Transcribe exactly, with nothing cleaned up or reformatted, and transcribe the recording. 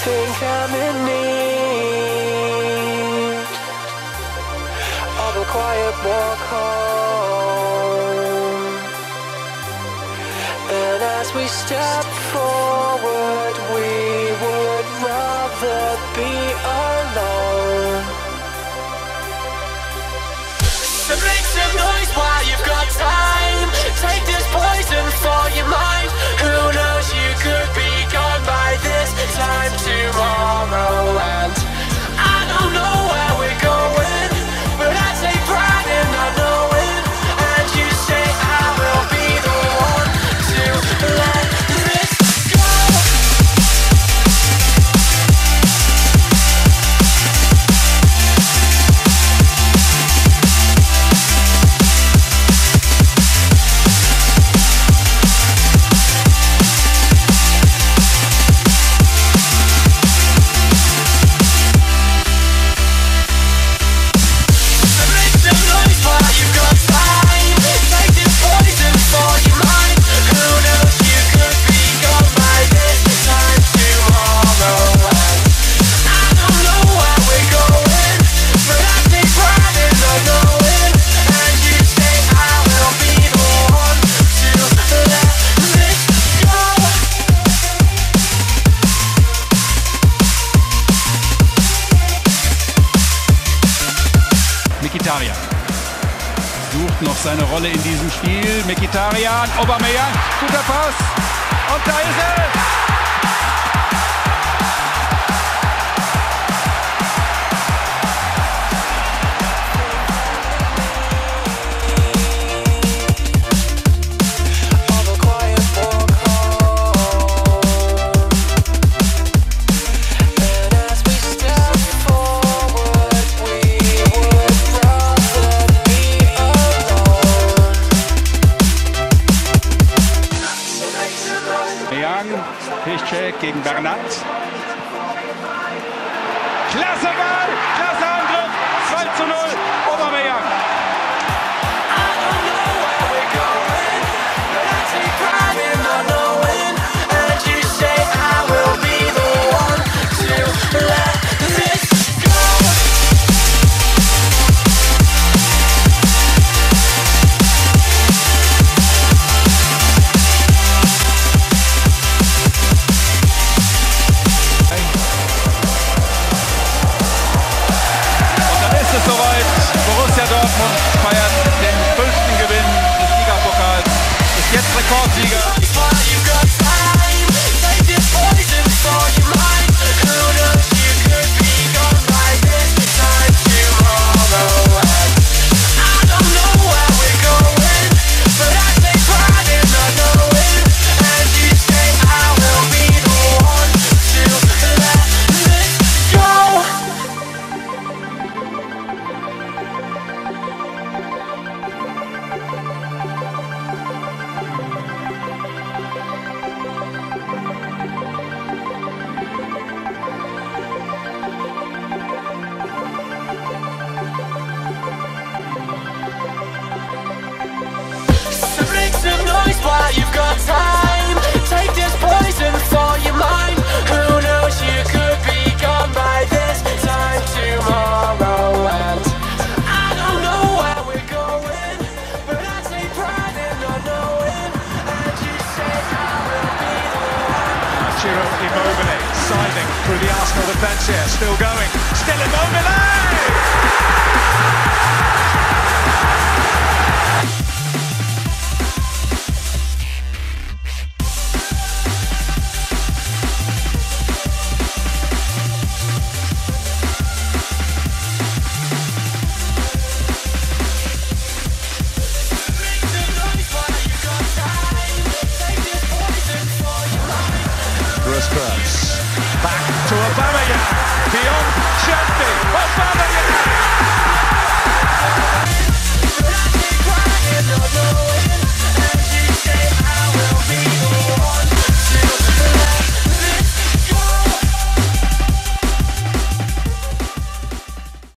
think I'm in need of a quiet walk home. And as we step forward, we would rather be alone. So make some noise while you've got time. Take this poison for your mind. Who knows, you could be gone by this time tomorrow. And I don't know where we're going, but I take pride in not knowing. And you say I will be the one to let this go. Sucht noch seine Rolle in diesem Spiel. Mkhitaryan, Aubameyang, guter Pass. Und da ist er! Piszczek gegen Bernat. Klasse Ball, klasse Angriff, zwei zu null, Aubameyang. Borussia Dortmund feiert den fünften Gewinn des Ligapokals, ist jetzt Rekordsieger. While you've got time, take this poison for your mind. Who knows, you could be gone by this time tomorrow. And I don't know where we're going, but I take pride in not knowing. And you say I will be the one. Ciro Immobile siding through the Arsenal defence here, still going, still Immobile! Back to Aubameyang.